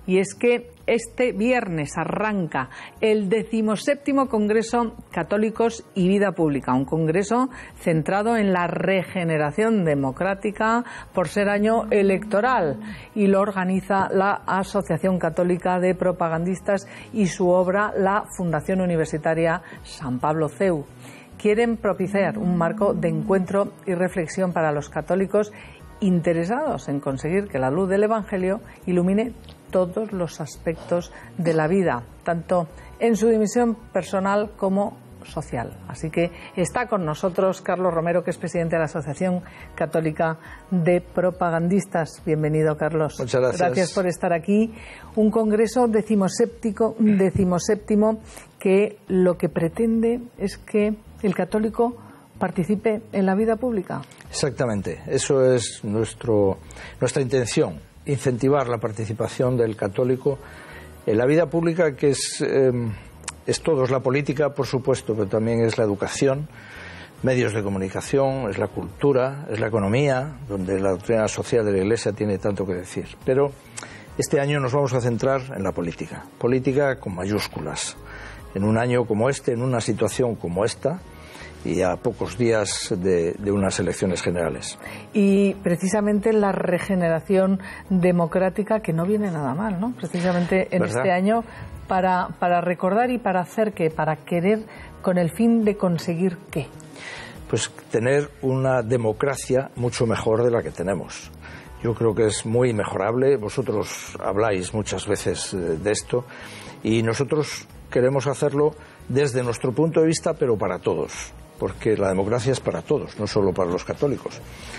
y es que este viernes arranca el 17º Congreso Católicos y Vida Pública, un congreso centrado en la regeneración democrática por ser año electoral, y lo organiza la Asociación Católica de Propagandistas y su obra, la Fundación Universitaria San Pablo CEU. Quieren propiciar un marco de encuentro y reflexión para los católicos interesados en conseguir que la luz del Evangelio ilumine todos los aspectos de la vida, tanto en su dimensión personal como social. Así que está con nosotros Carlos Romero, que es presidente de la Asociación Católica de Propagandistas. Bienvenido, Carlos. Muchas gracias. Gracias por estar aquí. Un congreso decimoséptimo que lo que pretende es que el católico participe en la vida pública. Exactamente, eso es nuestra intención, incentivar la participación del católico en la vida pública, que es todo, es la política, por supuesto, pero también es la educación, medios de comunicación, es la cultura, es la economía, donde la doctrina social de la Iglesia tiene tanto que decir. Pero este año nos vamos a centrar en la política, política con mayúsculas. En un año como este, en una situación como esta, y a pocos días de unas elecciones generales. Y precisamente la regeneración democrática, que no viene nada mal, ¿no? Precisamente en ¿verdad? Este año, para recordar y para hacer ¿qué? Para querer, con el fin de conseguir ¿qué? Pues tener una democracia mucho mejor de la que tenemos. Yo creo que es muy mejorable. Vosotros habláis muchas veces de esto, y nosotros queremos hacerlo desde nuestro punto de vista, pero para todos, porque la democracia es para todos, no solo para los católicos.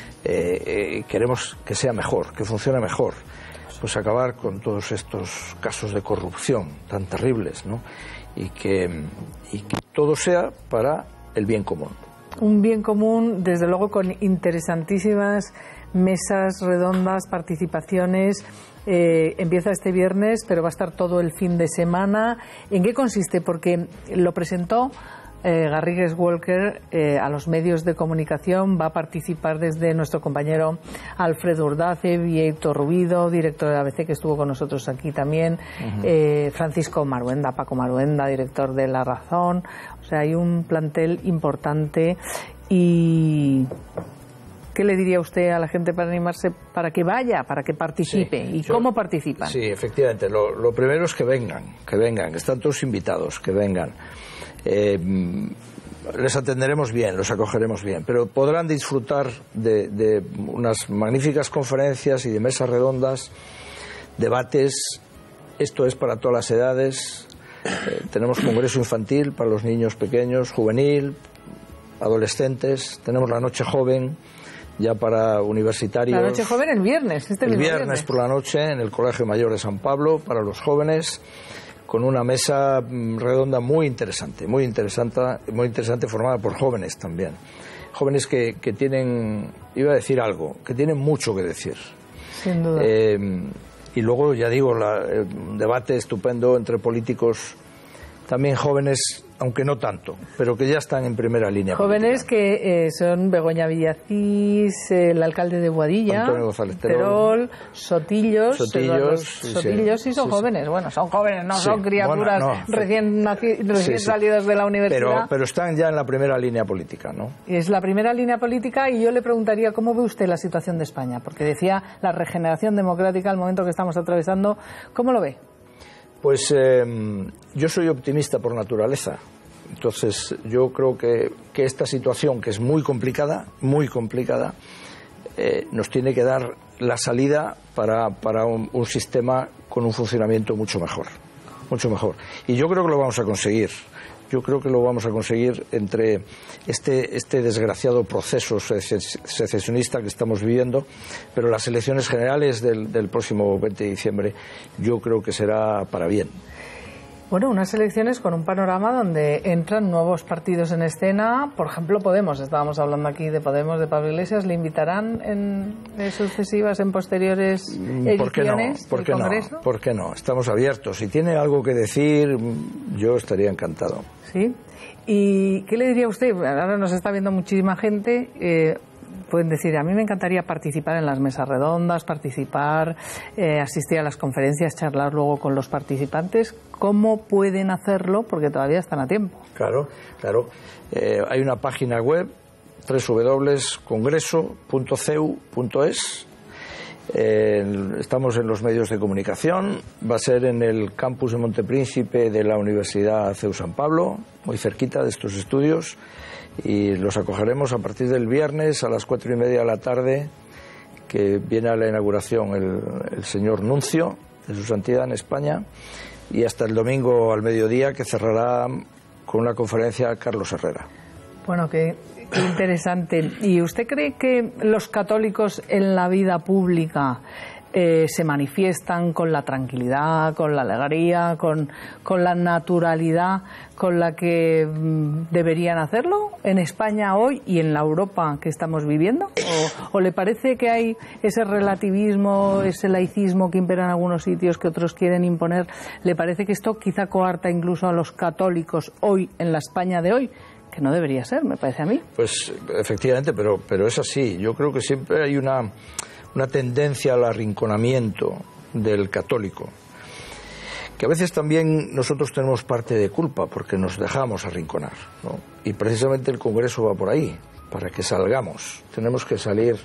Queremos que sea mejor, que funcione mejor, pues acabar con todos estos casos de corrupción tan terribles, ¿no? Y que todo sea para el bien común. Un bien común, desde luego, con interesantísimas mesas redondas, participaciones. Empieza este viernes, pero va a estar todo el fin de semana. ¿En qué consiste? Porque lo presentó Garrigues Walker a los medios de comunicación. Va a participar desde nuestro compañero Alfredo Urdace, Vieito Rubido, director de ABC, que estuvo con nosotros aquí también, Francisco Maruenda, Paco Maruenda, director de La Razón. O sea, hay un plantel importante. ¿Y qué le diría usted a la gente para animarse, para que vaya, para que participe? Sí, ¿y cómo participan? Sí, efectivamente. Lo primero es que vengan, están todos invitados, que vengan. Les atenderemos bien, los acogeremos bien, pero podrán disfrutar de unas magníficas conferencias y de mesas redondas, debates. Esto es para todas las edades. Tenemos congreso infantil para los niños pequeños, juvenil, adolescentes. Tenemos la noche joven ya para universitarios. La noche joven el viernes. El viernes por la noche en el Colegio Mayor de San Pablo para los jóvenes, con una mesa redonda muy interesante formada por jóvenes también. Jóvenes que tienen, iba a decir algo, que tienen mucho que decir. Sin duda. Y luego, ya digo, un debate estupendo entre políticos, también jóvenes, aunque no tanto, pero que ya están en primera línea. Jóvenes política. Que son Begoña Villacís, el alcalde de Boadilla, Antonio González Terol, Sotillos, sí son jóvenes. Sí. Bueno, son jóvenes, no sí. son criaturas recién salidas de la universidad. Pero están ya en la primera línea política, ¿no? Es la primera línea política, y yo le preguntaría cómo ve usted la situación de España, porque decía la regeneración democrática, el momento que estamos atravesando, ¿cómo lo ve? Pues yo soy optimista por naturaleza. Entonces yo creo que esta situación, que es muy complicada, nos tiene que dar la salida para un sistema con un funcionamiento mucho mejor. Y yo creo que lo vamos a conseguir. Yo creo que lo vamos a conseguir entre este desgraciado proceso secesionista que estamos viviendo, pero las elecciones generales del próximo 20 de diciembre yo creo que será para bien. Bueno, unas elecciones con un panorama donde entran nuevos partidos en escena. Por ejemplo, Podemos. Estábamos hablando aquí de Podemos, de Pablo Iglesias. ¿Le invitarán en sucesivas, en posteriores ediciones del Congreso? ¿Por qué no? Estamos abiertos. Si tiene algo que decir, yo estaría encantado. ¿Sí? ¿Y qué le diría usted? Ahora nos está viendo muchísima gente. pueden decir, a mí me encantaría participar en las mesas redondas, asistir a las conferencias, charlar luego con los participantes. ¿Cómo pueden hacerlo? Porque todavía están a tiempo. Claro. Hay una página web, www.congreso.cu.es. Estamos en los medios de comunicación. Va a ser en el campus de Montepríncipe de la Universidad CEU San Pablo, muy cerquita de estos estudios, y los acogeremos a partir del viernes a las 4:30 de la tarde, que viene a la inauguración el señor Nuncio de su santidad en España, y hasta el domingo al mediodía, que cerrará con una conferencia Carlos Herrera. Bueno, qué interesante. ¿Y usted cree que los católicos en la vida pública se manifiestan con la tranquilidad, con la alegría, con la naturalidad con la que deberían hacerlo en España hoy y en la Europa que estamos viviendo? ¿O le parece que hay ese relativismo, ese laicismo que impera en algunos sitios que otros quieren imponer? ¿Le parece que esto quizá coarta incluso a los católicos hoy en la España de hoy? Que no debería ser, me parece a mí. Pues efectivamente, pero es así. Yo creo que siempre hay una tendencia al arrinconamiento del católico, que a veces también nosotros tenemos parte de culpa porque nos dejamos arrinconar, ¿no? Y precisamente el Congreso va por ahí, para que salgamos. Tenemos que salir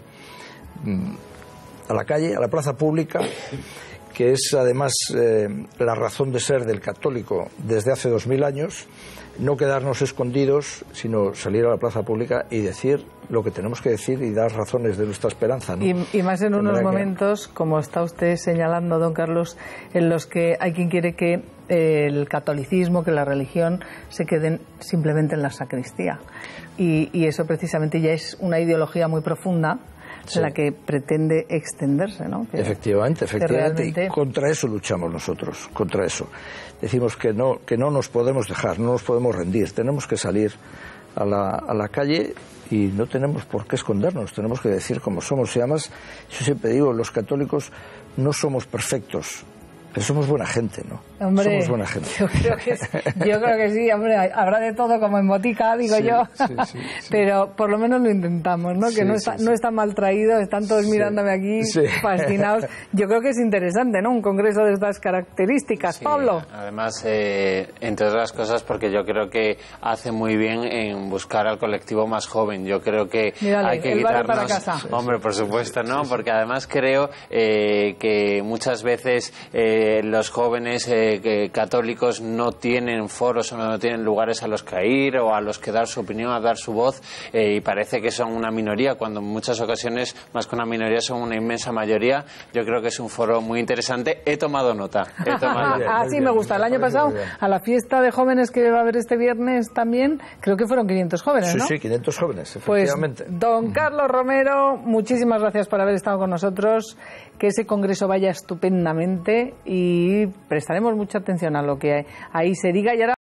a la calle, a la plaza pública, que es además la razón de ser del católico desde hace 2000 años, no quedarnos escondidos, sino salir a la plaza pública y decir lo que tenemos que decir y dar razones de nuestra esperanza, ¿no? Y más en unos momentos, como está usted señalando, don Carlos, en los que hay quien quiere que el catolicismo, que la religión se queden simplemente en la sacristía. Y eso precisamente ya es una ideología muy profunda, sí, en la que pretende extenderse, ¿no? Efectivamente. Realmente... Y contra eso luchamos nosotros, contra eso. Decimos que no nos podemos dejar, no nos podemos rendir, tenemos que salir a la calle y no tenemos por qué escondernos, tenemos que decir cómo somos. Y además, yo siempre digo, los católicos no somos perfectos, pero somos buena gente, ¿no? Hombre, somos buena gente. Yo creo que sí, hombre, habrá de todo como en botica, digo sí, yo. Sí. Pero por lo menos lo intentamos, ¿no? Que no está mal traído, están todos mirándome aquí fascinados. Yo creo que es interesante, ¿no? Un congreso de estas características, sí, Pablo. Además, entre otras cosas, porque yo creo que hace muy bien en buscar al colectivo más joven. Yo creo que hay que quitarnos... para casa. Hombre, por supuesto, ¿no? Porque además creo que muchas veces los jóvenes católicos no tienen foros o no tienen lugares a los que ir o a los que dar su opinión, a dar su voz, y parece que son una minoría, cuando en muchas ocasiones, más que una minoría, son una inmensa mayoría. Yo creo que es un foro muy interesante. He tomado nota. Sí, me gusta. El año pasado, a la fiesta de jóvenes que va a haber este viernes también, creo que fueron 500 jóvenes, ¿no? Sí, 500 jóvenes, efectivamente. Pues, don Carlos Romero, muchísimas gracias por haber estado con nosotros. Que ese congreso vaya estupendamente y prestaremos mucha atención a lo que ahí se diga. Y ahora